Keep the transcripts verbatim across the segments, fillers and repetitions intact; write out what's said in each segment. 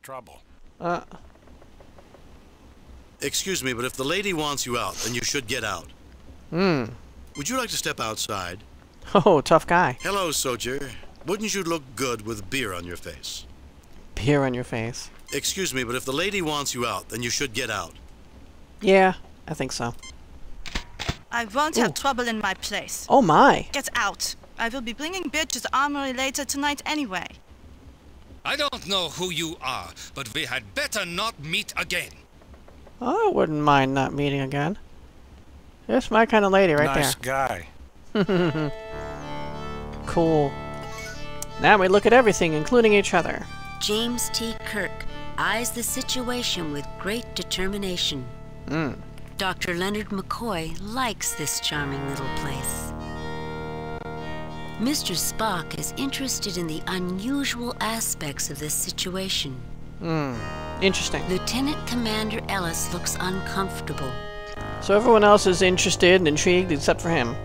trouble. Uh. Excuse me, but if the lady wants you out, then you should get out. Hmm. Would you like to step outside? Oh, tough guy. Hello, soldier. Wouldn't you look good with beer on your face? Beer on your face. Excuse me, but if the lady wants you out, then you should get out. Yeah, I think so. I won't Ooh. have trouble in my place. Oh my. Get out. I will be bringing beer to the armory later tonight anyway. I don't know who you are, but we had better not meet again. I wouldn't mind not meeting again. That's my kind of lady right Nice there. guy. Cool. Now we look at everything, including each other. James T. Kirk eyes the situation with great determination. Mm. Doctor Leonard McCoy likes this charming little place. Mister Spock is interested in the unusual aspects of this situation. Hmm. Interesting. Lieutenant Commander Ellis looks uncomfortable. So everyone else is interested and intrigued except for him.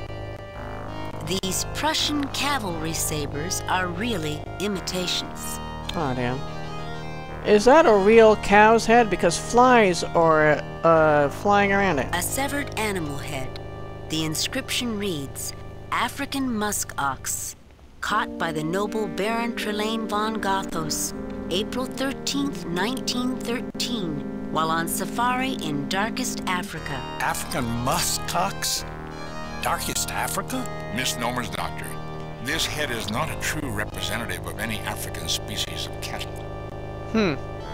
These Prussian cavalry sabers are really imitations. Oh, damn. Is that a real cow's head? Because flies are uh, flying around it. A severed animal head. The inscription reads, African musk ox, caught by the noble Baron Trelane von Gothos, April thirteenth, nineteen thirteen, while on safari in darkest Africa. African muskox? Darkest Africa? Misnomers, Doctor. This head is not a true representative of any African species of cattle. Hmm.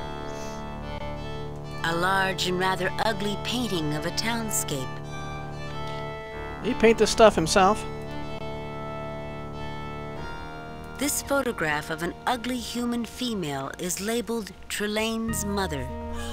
A large and rather ugly painting of a townscape. He paint this stuff himself. This photograph of an ugly human female is labeled Trelane's mother.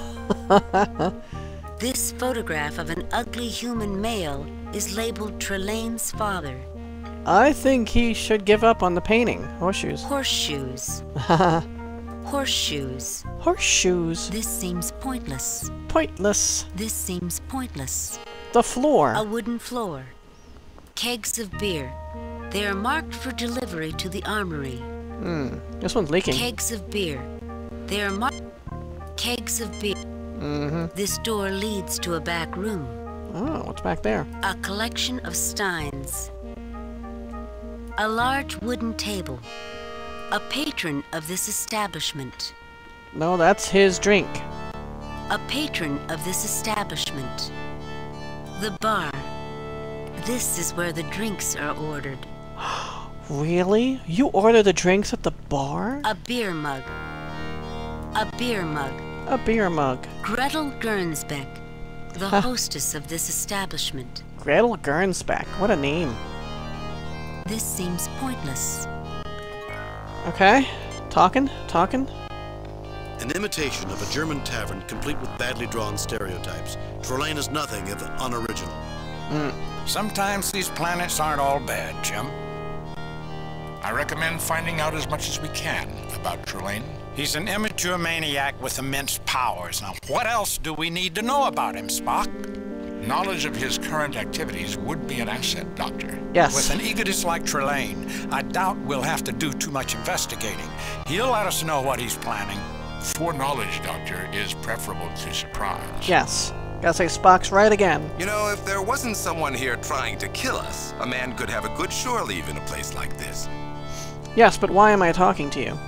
This photograph of an ugly human male is labeled Trelane's father. I think he should give up on the painting. Horseshoes. Horseshoes. Horseshoes. Horseshoes. This seems pointless. Pointless. This seems pointless. The floor. A wooden floor. Kegs of beer. They are marked for delivery to the armory. Hmm. This one's leaking. Kegs of beer. They are marked. Kegs of beer. Mm-hmm. This door leads to a back room. Oh, what's back there? A collection of steins. A large wooden table. A patron of this establishment. No, that's his drink. A patron of this establishment. The bar. This is where the drinks are ordered. Really? You order the drinks at the bar? A beer mug. A beer mug. A beer mug. Gretel Gernsbeck, the hostess of this establishment. Gretel Gernsbeck. What a name. This seems pointless. Okay. Talking? Talking? An imitation of a German tavern complete with badly drawn stereotypes. Trelane is nothing if unoriginal. Mm. Sometimes these planets aren't all bad, Jim. I recommend finding out as much as we can about Trelane. He's an immature maniac with immense powers. Now, what else do we need to know about him, Spock? Knowledge of his current activities would be an asset, Doctor. Yes. With an egotist like Trelane, I doubt we'll have to do too much investigating. He'll let us know what he's planning. Foreknowledge, Doctor, is preferable to surprise. Yes. Gotta say Spock's right again. You know, if there wasn't someone here trying to kill us, a man could have a good shore leave in a place like this. Yes, but why am I talking to you?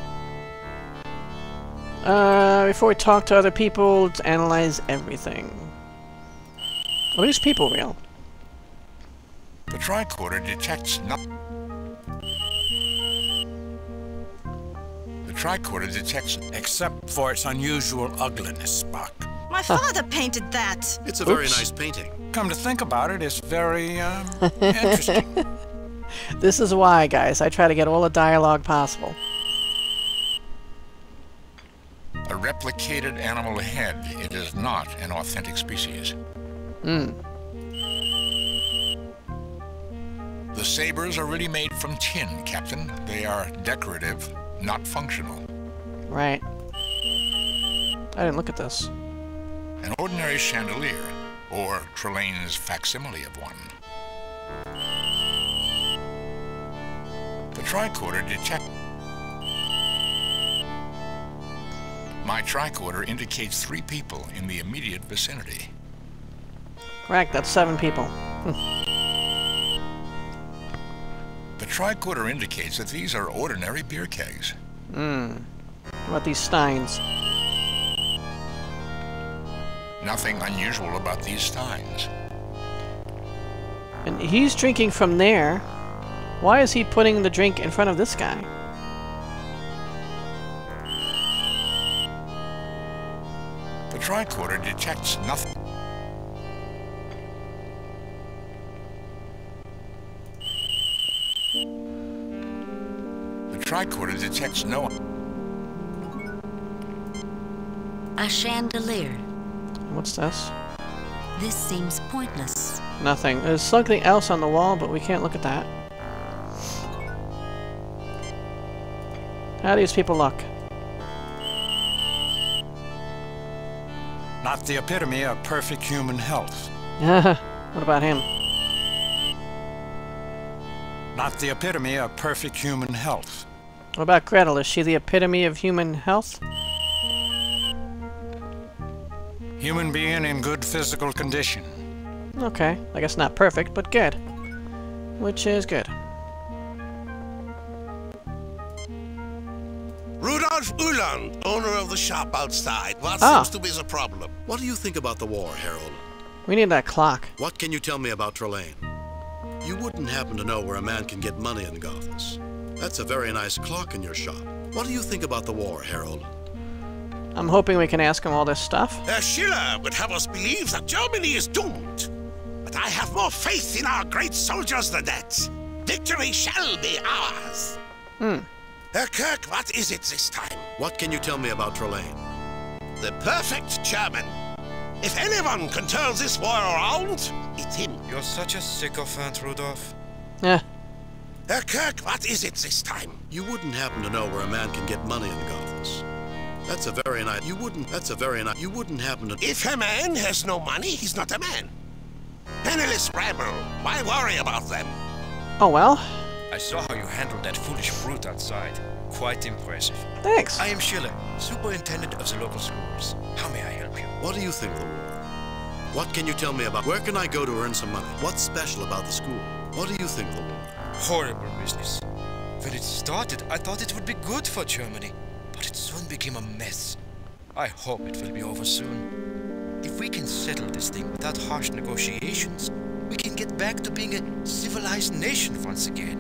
Uh, before we talk to other people, let's analyze everything. Are these people real? The tricorder detects not. The tricorder detects. Except for its unusual ugliness, Spock. My father painted that. It's a very Oops. nice painting. Come to think about it, it's very, uh, interesting. This is why, guys, I try to get all the dialogue possible. A replicated animal head. It is not an authentic species. Hmm. The sabers are really made from tin, Captain. They are decorative, not functional. Right. I didn't look at this. An ordinary chandelier, or Trelane's facsimile of one. The tricorder detects. My tricorder indicates three people in the immediate vicinity. Correct, that's seven people. The tricorder indicates that these are ordinary beer kegs. Hmm. What about these steins? Nothing unusual about these steins. And he's drinking from there. Why is he putting the drink in front of this guy? The tricorder detects nothing. The tricorder detects no... A chandelier. What's this? This seems pointless. Nothing. There's something else on the wall, but we can't look at that. How do these people look? Not the epitome of perfect human health. What about him? Not the epitome of perfect human health. What about Gretel? Is she the epitome of human health? Human being in good physical condition. Okay. I guess not perfect, but good. Which is good. Rudolph Uland, owner of the shop outside. What Ah. seems to be the problem? What do you think about the war, Harold? We need that clock. What can you tell me about Trelane? You wouldn't happen to know where a man can get money in Gothas. That's a very nice clock in your shop. What do you think about the war, Harold? I'm hoping we can ask him all this stuff. Herr Schiller would have us believe that Germany is doomed. But I have more faith in our great soldiers than that. Victory shall be ours. Hmm. Herr Kirk, what is it this time? What can you tell me about Trelane? The perfect German. If anyone can turn this war around, it's him. You're such a sycophant, Rudolph. Yeah. Herr Kirk, what is it this time? You wouldn't happen to know where a man can get money in Gothas. That's a very nice... You wouldn't... That's a very nice... You wouldn't happen to... If a man has no money, he's not a man. Penniless rabble. Why worry about them? Oh well. I saw how you handled that foolish brute outside. Quite impressive. Thanks. I am Schiller, superintendent of the local schools. How may I help you? What do you think of the war? What can you tell me about... Where can I go to earn some money? What's special about the school? What do you think of the war? Horrible business. When it started, I thought it would be good for Germany, but it soon became a mess. I hope it will be over soon. If we can settle this thing without harsh negotiations, we can get back to being a civilized nation once again.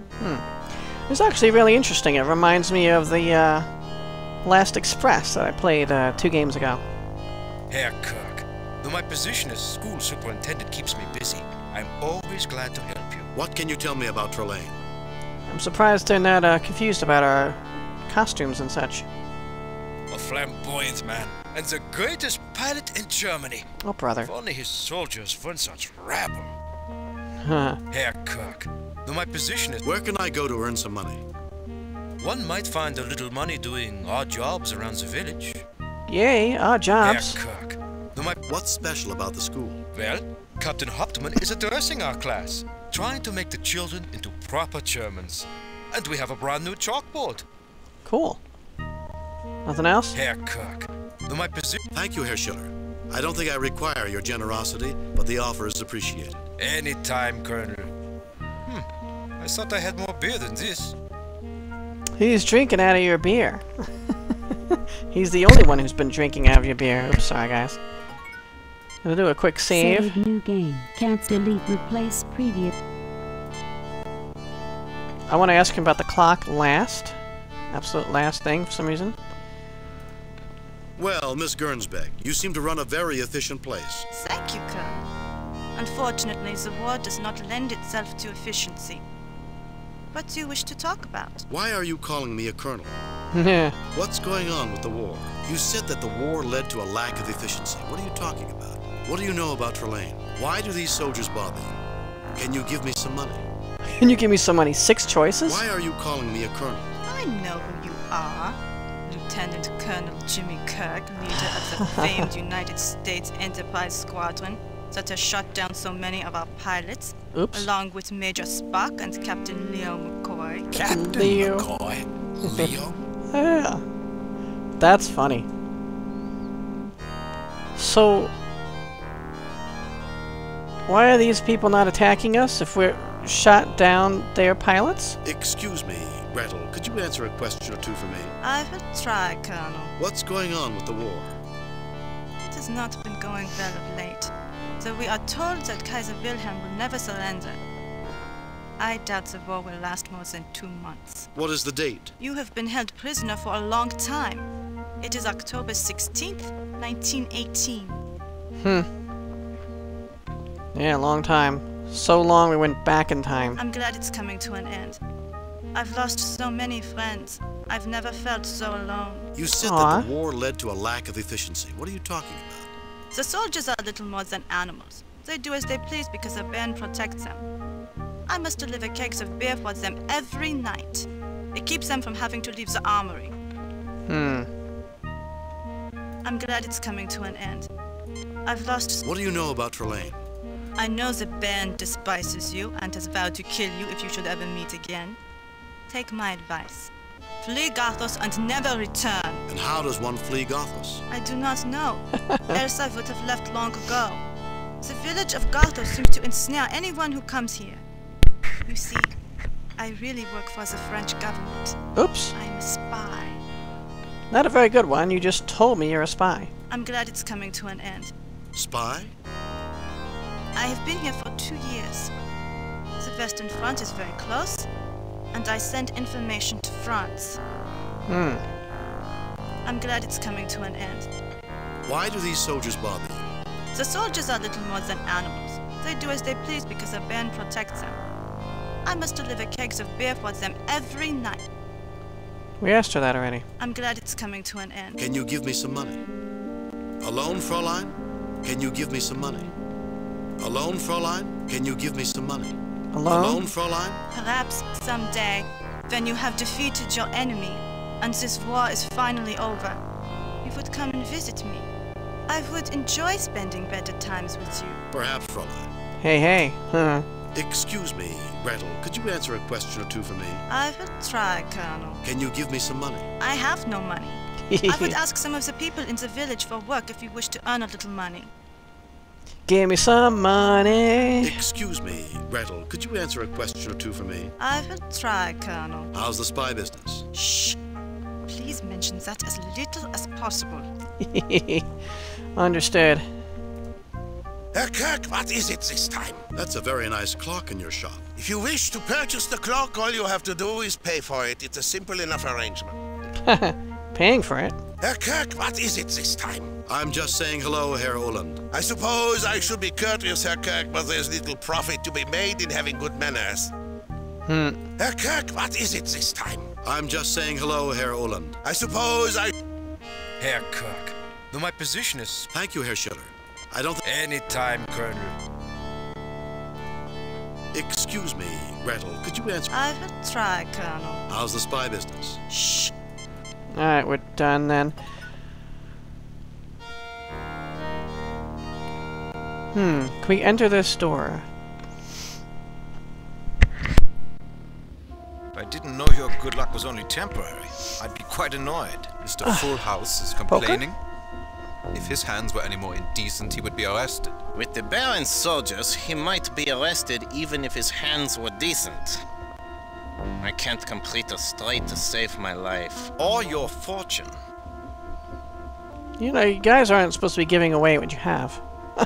Hmm. It's actually really interesting. It reminds me of the uh, Last Express that I played uh, two games ago. Herr Kirk, though my position as school superintendent keeps me busy, I'm always glad to help you. What can you tell me about Trelane? I'm surprised they're not uh, confused about our costumes and such. A flamboyant man, and the greatest pilot in Germany. Oh, brother. If only his soldiers weren't such rabble. Huh. Herr Kirk, though my position is... Where can I go to earn some money? One might find a little money doing odd jobs around the village. Yay, our jobs. Herr Kirk, though my... What's special about the school? Well, Captain Hauptmann is addressing our class, trying to make the children into proper Germans. And we have a brand new chalkboard. Cool. Nothing else? Herr Kirk, though my position... Thank you, Herr Schiller. I don't think I require your generosity, but the offer is appreciated. Anytime, Colonel. Hmm, I thought I had more beer than this. He's drinking out of your beer. He's the only one who's been drinking out of your beer. Oops, sorry guys. Gonna do a quick save. Save new game. Can't delete, replace previous. I want to ask him about the clock last. Absolute last thing for some reason. Well, Miss Gernsbeck, you seem to run a very efficient place. Thank you, Colonel. Unfortunately, the war does not lend itself to efficiency. What do you wish to talk about? Why are you calling me a colonel? Yeah. What's going on with the war? You said that the war led to a lack of efficiency. What are you talking about? What do you know about Trelane? Why do these soldiers bother you? Can you give me some money? Can you give me some money? Six choices? Why are you calling me a colonel? I know who you are. Lieutenant Colonel Jimmy Kirk, leader of the famed United States Enterprise Squadron that has shot down so many of our pilots, Oops. along with Major Spock and Captain Leo McCoy. Captain Leo. McCoy. Leo? Yeah. That's funny. So, why are these people not attacking us if we're shot down their pilots? Excuse me, Gretel. Could you answer a question or two for me? I will try, Colonel. What's going on with the war? It has not been going well of late, though we are told that Kaiser Wilhelm will never surrender. I doubt the war will last more than two months. What is the date? You have been held prisoner for a long time. It is October sixteenth, nineteen eighteen. Hmm. Yeah, long time. So long we went back in time. I'm glad it's coming to an end. I've lost so many friends. I've never felt so alone. You said Aww. that the war led to a lack of efficiency. What are you talking about? The soldiers are little more than animals. They do as they please because a band protects them. I must deliver kegs of beer for them every night. It keeps them from having to leave the armory. Hmm. I'm glad it's coming to an end. I've lost... What do you know about Trelane? I know the band despises you and has vowed to kill you if you should ever meet again. Take my advice. Flee Gothos and never return. And how does one flee Gothos? I do not know. Else I would have left long ago. The village of Gothos seems to ensnare anyone who comes here. You see, I really work for the French government. Oops. I'm a spy. Not a very good one. You just told me you're a spy. I'm glad it's coming to an end. Spy? I have been here for two years. The Western Front is very close, and I send information to France. Hmm. I'm glad it's coming to an end. Why do these soldiers bother you? The soldiers are little more than animals. They do as they please because a band protects them. I must deliver kegs of beer for them every night. We asked her that already. I'm glad it's coming to an end. Can you give me some money? Alone, Fräulein? Can you give me some money? Alone, Fräulein? Can you give me some money? Alone? Alone, Fräulein? Perhaps someday, when you have defeated your enemy, and this war is finally over, you would come and visit me. I would enjoy spending better times with you. Perhaps, Fräulein. Hey, hey. Huh. Excuse me, Gretel. Could you answer a question or two for me? I will try, Colonel. Can you give me some money? I have no money. I would ask some of the people in the village for work if you wish to earn a little money. Give me some money. Excuse me, Gretel. Could you answer a question or two for me? I will try, Colonel. How's the spy business? Shh. Please mention that as little as possible. Understood. Herr Kirk, what is it this time? That's a very nice clock in your shop. If you wish to purchase the clock, all you have to do is pay for it. It's a simple enough arrangement. Paying for it? Herr Kirk, what is it this time? I'm just saying hello, Herr Oland. I suppose I should be courteous, Herr Kirk, but there's little profit to be made in having good manners. Hmm. Herr Kirk, what is it this time? I'm just saying hello, Herr Oland. I suppose I... Herr Kirk, though my position is... Thank you, Herr Schiller. I don't... Any time, Colonel. Excuse me, Gretel. Could you answer... I will try, Colonel. How's the spy business? Shh. Alright, we're done then. Hmm, can we enter this door? If I didn't know your good luck was only temporary, I'd be quite annoyed. Mister Fullhouse is complaining. If his hands were any more indecent, he would be arrested. With the Baron's soldiers, he might be arrested even if his hands were decent. I can't complete a straight to save my life. Or your fortune. You know, you guys aren't supposed to be giving away what you have.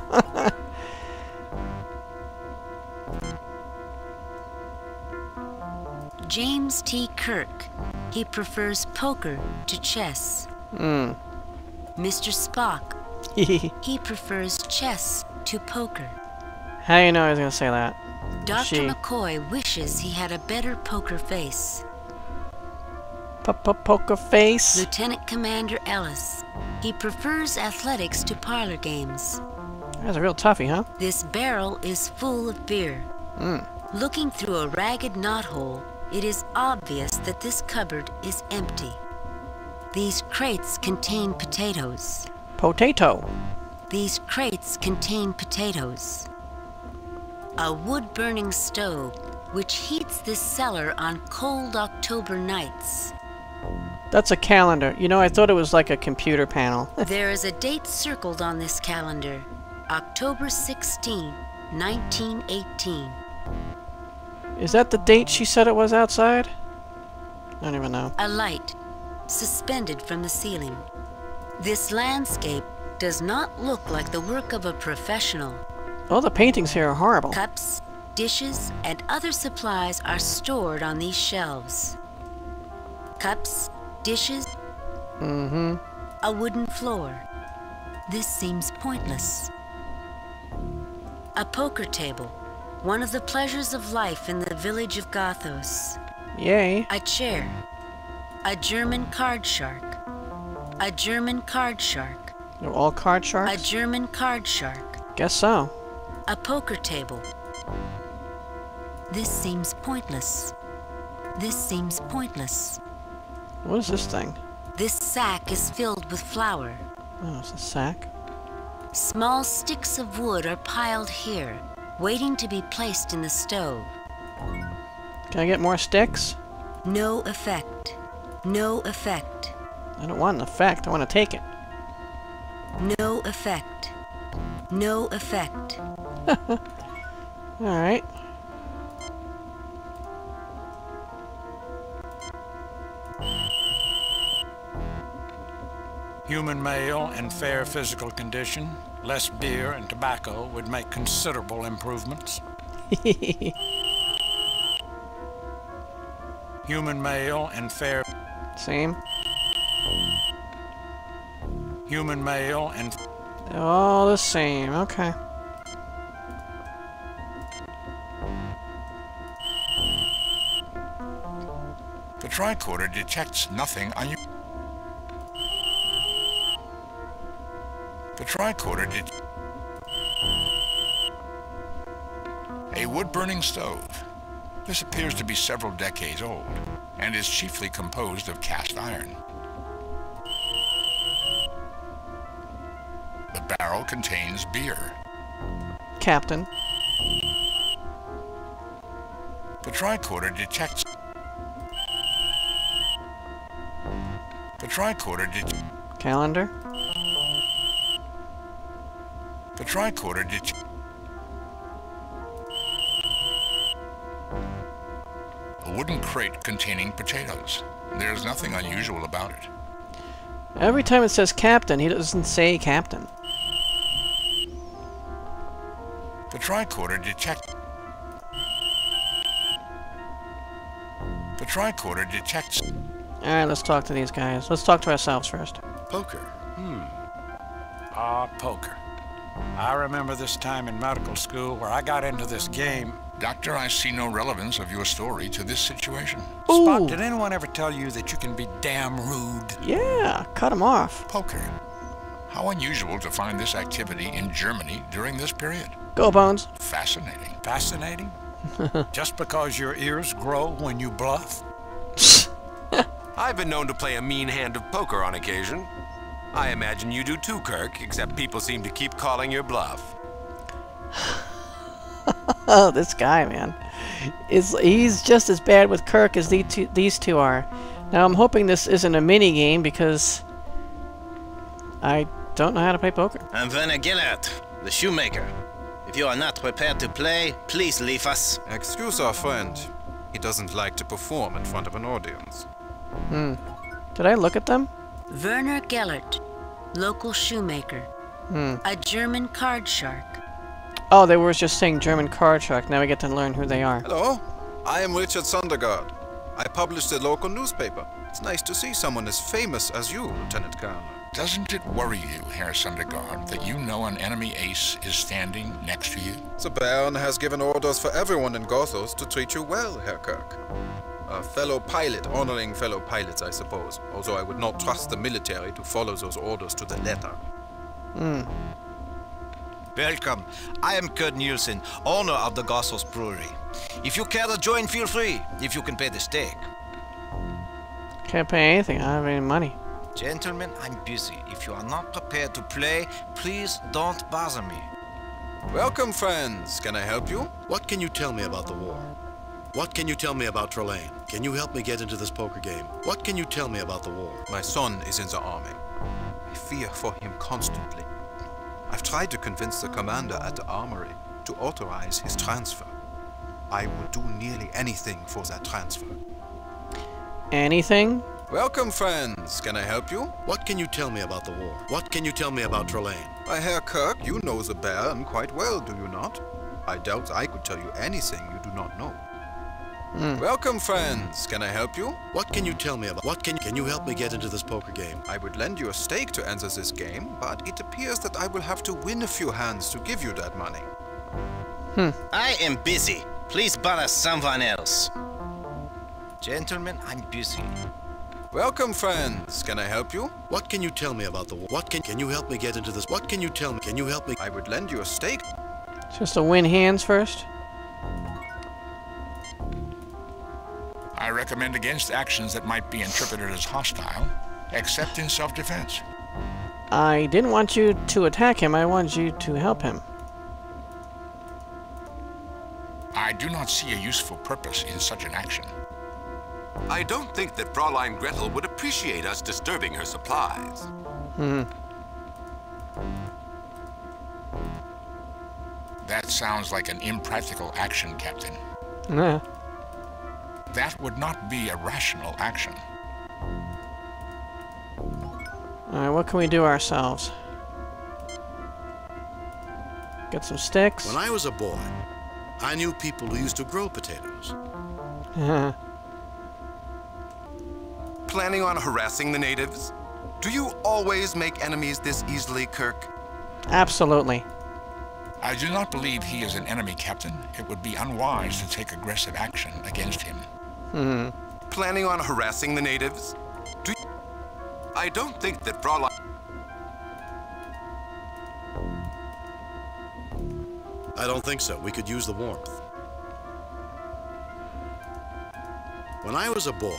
James T. Kirk. He prefers poker to chess. Hmm. Mister Spock. He prefers chess to poker. How do you know I was gonna say that? Doctor She. McCoy wishes he had a better poker face. P-p-poker face? Lieutenant Commander Ellis. He prefers athletics to parlor games. That's a real toughie, huh? This barrel is full of beer. Mm. Looking through a ragged knothole, it is obvious that this cupboard is empty. These crates contain potatoes. Potato. These crates contain potatoes. A wood-burning stove, which heats this cellar on cold October nights. That's a calendar. You know, I thought it was like a computer panel. There is a date circled on this calendar. October sixteenth, nineteen eighteen. Is that the date she said it was outside? I don't even know. A light suspended from the ceiling. This landscape does not look like the work of a professional. All the paintings here are horrible. Cups, dishes, and other supplies are stored on these shelves. Cups, dishes, mm-hmm. a wooden floor. This seems pointless. A poker table, one of the pleasures of life in the village of Gothos. Yay. A chair, a German card shark, a German card shark. They're all card sharks? A German card shark. Guess so. A poker table. This seems pointless. This seems pointless. What is this thing? This sack is filled with flour. Oh, it's a sack. Small sticks of wood are piled here, waiting to be placed in the stove. Can I get more sticks? No effect. No effect. I don't want an effect. I want to take it. No effect. No effect. Alright. Human male and fair physical condition, less beer and tobacco would make considerable improvements. Human male and fair... Same. Human male and... They're all the same, okay. The tricorder detects nothing on you. The tricorder did a wood-burning stove. This appears to be several decades old and is chiefly composed of cast iron. The barrel contains beer. Captain. The tricorder detects The tricorder detects Calendar. The tricorder detects a wooden crate containing potatoes. There's nothing unusual about it. Every time it says captain, he doesn't say captain. The tricorder detects The tricorder detects Alright, let's talk to these guys. Let's talk to ourselves first. Poker. Hmm. Ah, poker. I remember this time in medical school where I got into this game. Doctor, I see no relevance of your story to this situation. Ooh. Spot, did anyone ever tell you that you can be damn rude? Yeah, cut him off. Poker. How unusual to find this activity in Germany during this period. Go, Bones. Fascinating. Fascinating? Just because your ears grow when you bluff? I've been known to play a mean hand of poker on occasion. I imagine you do too, Kirk, except people seem to keep calling your bluff. Oh, this guy, man. Is he's just as bad with Kirk as the two, these two are. Now, I'm hoping this isn't a mini-game because I don't know how to play poker. I'm Werner Gellert, the shoemaker. If you are not prepared to play, please leave us. Excuse our friend. He doesn't like to perform in front of an audience. Hmm. Did I look at them? Werner Gellert, local shoemaker. Hmm. A German card shark. Oh, they were just saying German card shark. Now we get to learn who they are. Hello, I am Richard Sondergaard. I publish the local newspaper. It's nice to see someone as famous as you, Lieutenant Colonel. Doesn't it worry you, Herr Sondergaard, that you know an enemy ace is standing next to you? The Baron has given orders for everyone in Gothos to treat you well, Herr Kirk. A fellow pilot honoring fellow pilots, I suppose, although I would not trust the military to follow those orders to the letter. Hmm. Welcome. I am Kurt Nielsen, owner of the Gothos Brewery. If you care to join, feel free, if you can pay the stake. Can't pay anything. I don't have any money. Gentlemen, I'm busy. If you are not prepared to play, please don't bother me. Welcome, friends. Can I help you? What can you tell me about the war? What can you tell me about Trelane? Can you help me get into this poker game? What can you tell me about the war? My son is in the army. I fear for him constantly. I've tried to convince the commander at the armory to authorize his transfer. I would do nearly anything for that transfer. Anything? Welcome, friends. Can I help you? What can you tell me about the war? What can you tell me about Trelane? My Herr Kirk, you know the Baron quite well, do you not? I doubt I could tell you anything you do not know. Mm. Welcome, friends. Can I help you? What can you tell me about? What can can you help me get into this poker game? I would lend you a stake to enter this game, but it appears that I will have to win a few hands to give you that money. Hmm. I am busy. Please bother someone else. Gentlemen, I'm busy. Welcome, friends. Can I help you? What can you tell me about the war? What can can you help me get into this? What can you tell me? Can you help me? I would lend you a stake. Just to win hands first. I recommend against actions that might be interpreted as hostile, except in self-defense. I didn't want you to attack him. I wanted you to help him. I do not see a useful purpose in such an action. I don't think that Fraulein Gretel would appreciate us disturbing her supplies. Hmm. That sounds like an impractical action, Captain. Yeah. That would not be a rational action. Alright, what can we do ourselves? Get some sticks. When I was a boy, I knew people who used to grow potatoes. Uh-huh. Planning on harassing the natives? Do you always make enemies this easily, Kirk? Absolutely. I do not believe he is an enemy, Captain. It would be unwise to take aggressive action against him. Hmm. Planning on harassing the natives? Do you... I don't think that Fraulein... I don't think so. We could use the warmth. When I was a boy...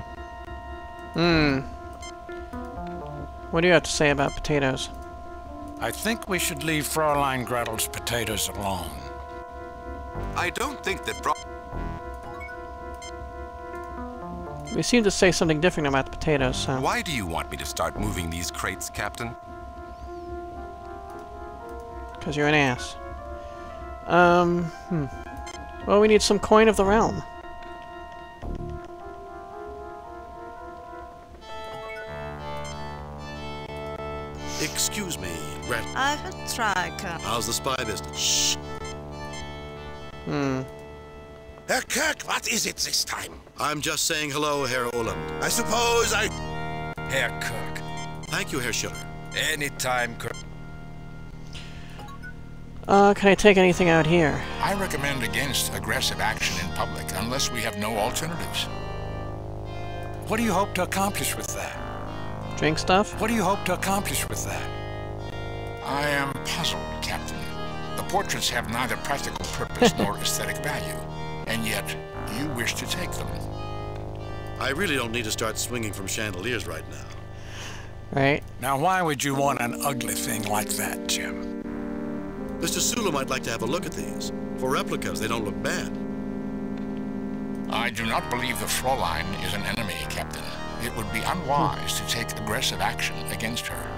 Hmm. What do you have to say about potatoes? I think we should leave Fraulein Gretel's potatoes alone. I don't think that Fra... We seem to say something different about the potatoes, so... Why do you want me to start moving these crates, Captain? Because you're an ass. Um, hmm. Well, we need some coin of the realm. Excuse me, Gretel. I will try, Colonel. How's the spy business? Shh. Hmm. Herr Kirk, what is it this time? I'm just saying hello, Herr Oland. I suppose I... Herr Kirk. Thank you, Herr Schiller. Anytime, Kirk. Uh, can I take anything out here? I recommend against aggressive action in public unless we have no alternatives. What do you hope to accomplish with that? Drink stuff? What do you hope to accomplish with that? I am puzzled, Captain. The portraits have neither practical purpose nor aesthetic value, and yet you wish to take them. I really don't need to start swinging from chandeliers right now. Right. Now, why would you want an ugly thing like that, Jim? Mister Sulu might like to have a look at these. For replicas, they don't look bad. I do not believe the Fraulein is an enemy, Captain. It would be unwise to take aggressive action against her.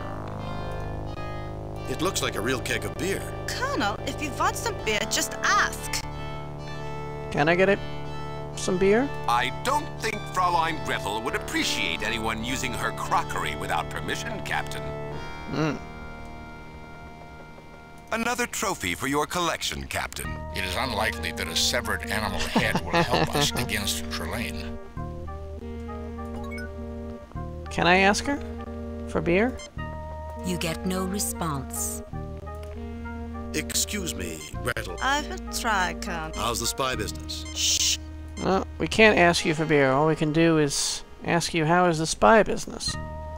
It looks like a real keg of beer. Colonel, if you want some beer, just ask. Can I get it? Some beer? I don't think Fraulein Gretel would appreciate anyone using her crockery without permission, Captain. Hmm. Another trophy for your collection, Captain. It is unlikely that a severed animal head will help us against Trelane. Can I ask her? For beer? You get no response. Excuse me, Gretel. I will try, Colonel. How's the spy business? Shh. Well, we can't ask you for beer. All we can do is ask you how is the spy business.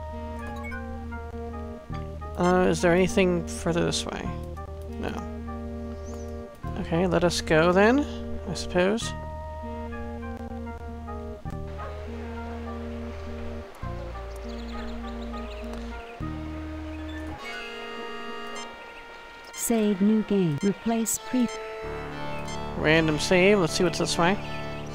Uh, is there anything further this way? No. Okay, let us go then, I suppose. Save new game. Replace pre... Random save. Let's see what's this way.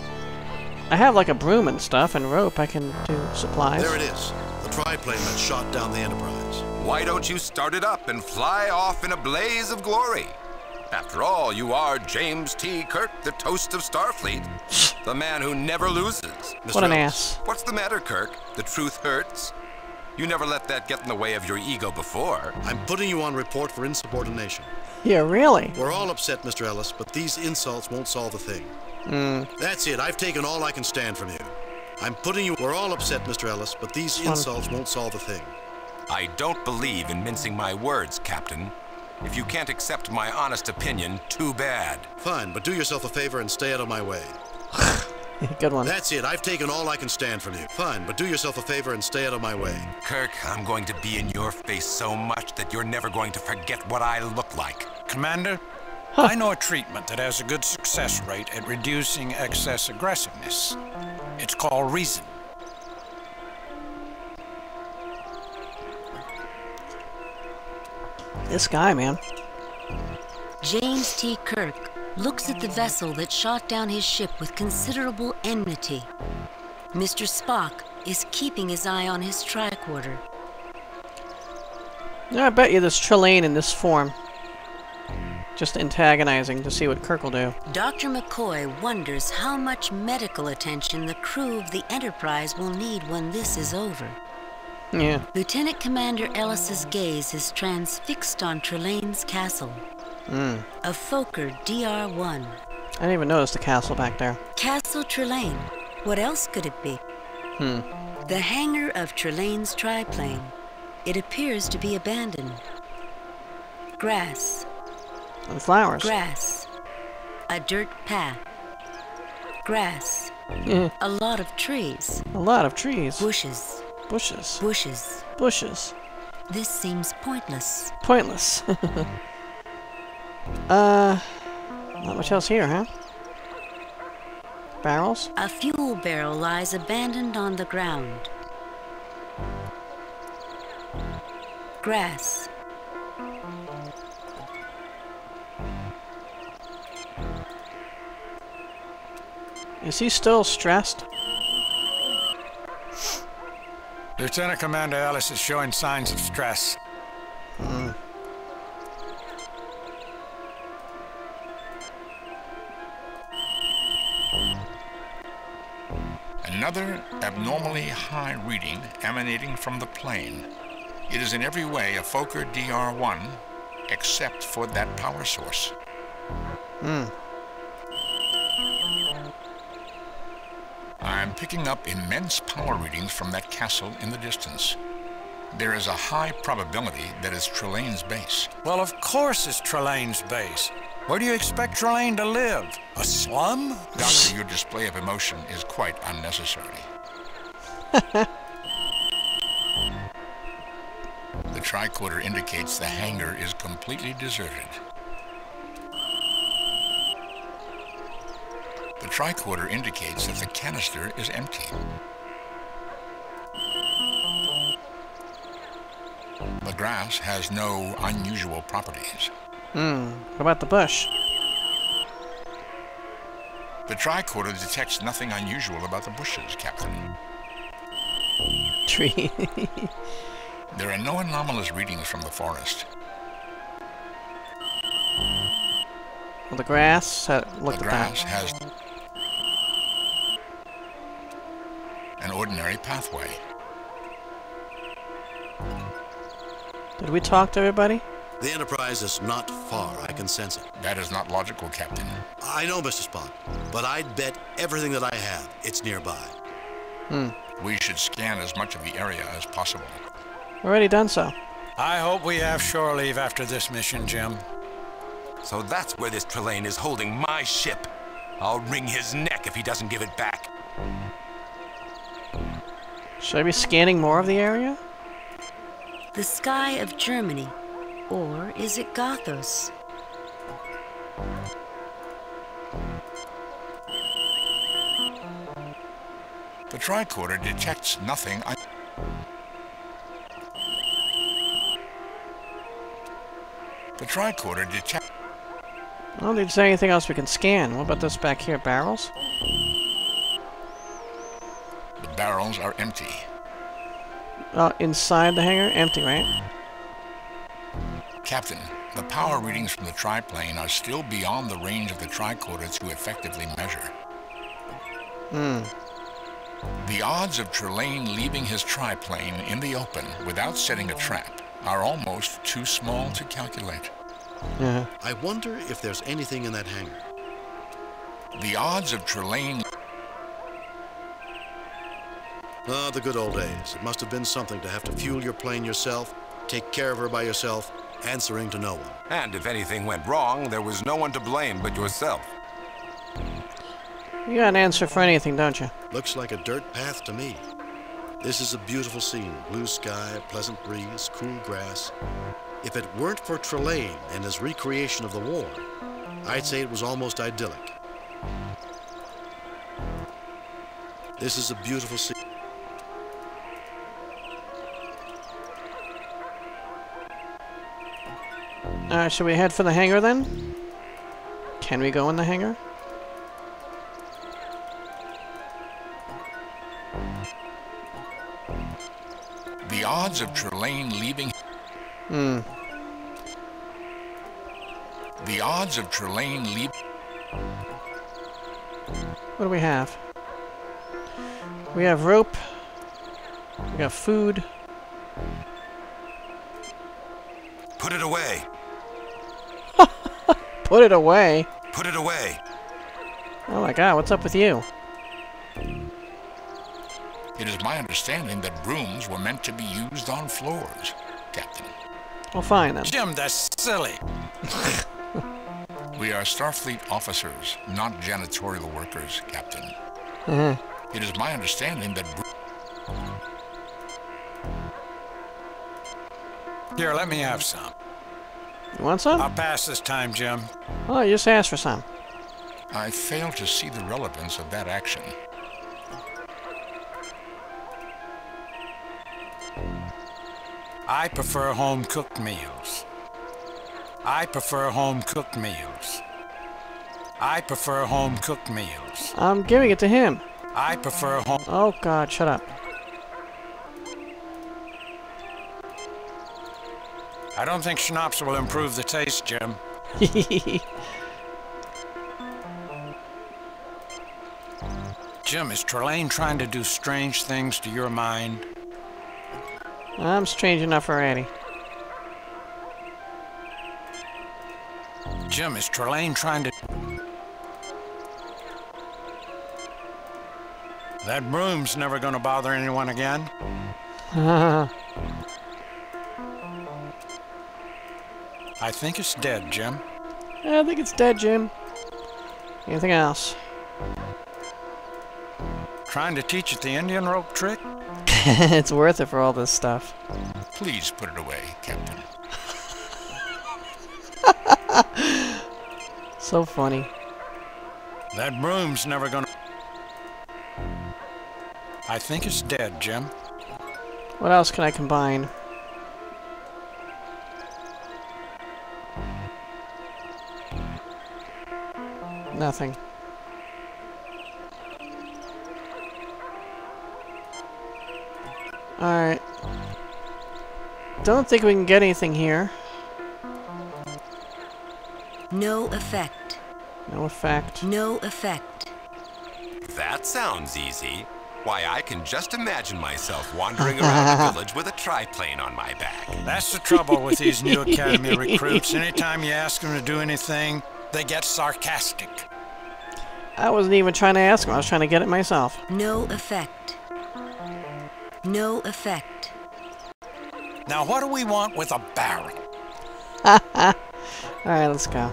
I have like a broom and stuff and rope. I can do supplies. There it is. The triplane that shot down the Enterprise. Why don't you start it up and fly off in a blaze of glory? After all, you are James T. Kirk, the toast of Starfleet. The man who never loses. What an ass. What's the matter, Kirk? The truth hurts? You never let that get in the way of your ego before. I'm putting you on report for insubordination. Yeah, really? We're all upset, Mister Ellis, but these insults won't solve the thing. Mm. That's it. I've taken all I can stand from you. I'm putting you... We're all upset, Mister Ellis, but these insults won't solve the thing. I don't believe in mincing my words, Captain. If you can't accept my honest opinion, too bad. Fine, but do yourself a favor and stay out of my way. Good one. That's it. I've taken all I can stand from you. Fine, but do yourself a favor and stay out of my way. Kirk, I'm going to be in your face so much that you're never going to forget what I look like. Commander, huh. I know a treatment that has a good success rate at reducing excess aggressiveness. It's called reason. This guy, man. James T. Kirk looks at the vessel that shot down his ship with considerable enmity. Mister Spock is keeping his eye on his tricorder. Yeah, I bet you there's Trelane in this form. Just antagonizing to see what Kirk will do. Doctor McCoy wonders how much medical attention the crew of the Enterprise will need when this is over. Yeah. Lieutenant Commander Ellis's gaze is transfixed on Trelane's castle. Mm. A Fokker D R one. I didn't even notice the castle back there. Castle Trelane. What else could it be? Hmm. The hangar of Trelane's triplane. It appears to be abandoned. Grass. And flowers. Grass. A dirt path. Grass. Yeah. A lot of trees. A lot of trees. Bushes. Bushes. Bushes. Bushes. This seems pointless. Pointless. uh, not much else here, huh? Barrels? A fuel barrel lies abandoned on the ground. Grass. Is he still stressed? Lieutenant Commander Ellis is showing signs of stress. Hmm. Another abnormally high reading emanating from the plane. It is in every way a Fokker D R one, except for that power source. Hmm. I'm picking up immense power readings from that castle in the distance. There is a high probability that it's Trelane's base. Well, of course it's Trelane's base. Where do you expect Trelane to live? A slum? Doctor, your display of emotion is quite unnecessary. The tricorder indicates the hangar is completely deserted. The tricorder indicates that the canister is empty. The grass has no unusual properties. Hmm. What about the bush? The tricorder detects nothing unusual about the bushes, Captain. Tree. There are no anomalous readings from the forest. Well, the grass. Uh, look the at grass that. has an ordinary pathway. Did we talk to everybody? The Enterprise is not far. I can sense it. That is not logical, Captain. I know, Mister Spock, but I'd bet everything that I have it's nearby. Hmm. We should scan as much of the area as possible. Already done so. I hope we have shore leave after this mission, Jim. So that's where this Trelane is holding my ship. I'll wring his neck if he doesn't give it back. Should I be scanning more of the area? The sky of Germany. Or is it Gothos? The tricorder detects nothing. I the tricorder detects. I don't think there's anything else we can scan. What about this back here? Barrels? barrels are empty. Oh, inside the hangar? Empty, right? Captain, the power readings from the triplane are still beyond the range of the tricorder to effectively measure. Hmm. The odds of Trelane leaving his triplane in the open without setting a trap are almost too small to calculate. Yeah. I wonder if there's anything in that hangar. The odds of Trelane... Ah, the good old days. It must have been something to have to fuel your plane yourself, take care of her by yourself, answering to no one. And if anything went wrong, there was no one to blame but yourself. You got an answer for anything, don't you? Looks like a dirt path to me. This is a beautiful scene. Blue sky, pleasant breeze, cool grass. If it weren't for Trelane and his recreation of the war, I'd say it was almost idyllic. This is a beautiful scene. Alright, should we head for the hangar then? Can we go in the hangar? The odds of Trelane leaving... Hmm. The odds of Trelane leaving... What do we have? We have rope. We got food. Put it away. Put it away? Put it away. Oh my god, what's up with you? It is my understanding that brooms were meant to be used on floors, Captain. Well, fine then. Jim, that's silly. We are Starfleet officers, not janitorial workers, Captain. Mm-hmm. It is my understanding that... Here, let me have some. You want some? I'll pass this time, Jim. Oh, you just asked for some. I fail to see the relevance of that action. I prefer home-cooked meals. I prefer home-cooked meals. I prefer home-cooked meals. I'm giving it to him. I prefer home... Oh god, shut up. I don't think schnapps will improve the taste, Jim. Jim, is Trelane trying to do strange things to your mind? I'm strange enough already. Jim, is Trelane trying to... That broom's never gonna bother anyone again. I think it's dead, Jim. I think it's dead, Jim. Anything else? Trying to teach it the Indian rope trick? It's worth it for all this stuff. Please put it away, Captain. So funny. That broom's never gonna... I think it's dead, Jim. What else can I combine? Nothing. Alright. Don't think we can get anything here. No effect. No effect. No effect. That sounds easy. Why, I can just imagine myself wandering around the village with a triplane on my back. That's the trouble with these new academy recruits. Anytime you ask them to do anything, they get sarcastic. I wasn't even trying to ask him. I was trying to get it myself. No effect. No effect. Now, what do we want with a barrel? Alright, let's go.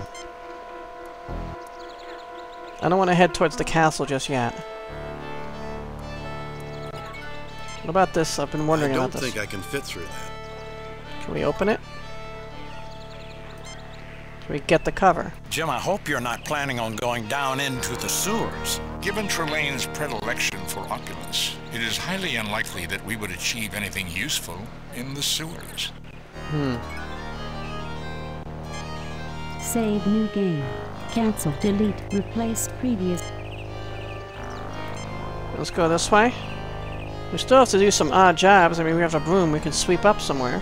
I don't want to head towards the castle just yet. What about this? I've been wondering I don't about this. think I can fit through that. Can we open it? Can we get the cover? Jim, I hope you're not planning on going down into the sewers. Given Trelane's predilection for opulence, it is highly unlikely that we would achieve anything useful in the sewers. Hmm. Save new game. Cancel, delete, replace previous. Let's go this way. We still have to do some odd jobs. I mean, we have a broom. We could sweep up somewhere.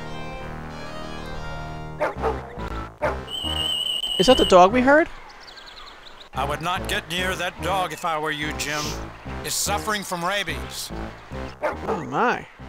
Is that the dog we heard? I would not get near that dog if I were you, Jim. It's suffering from rabies. Oh my.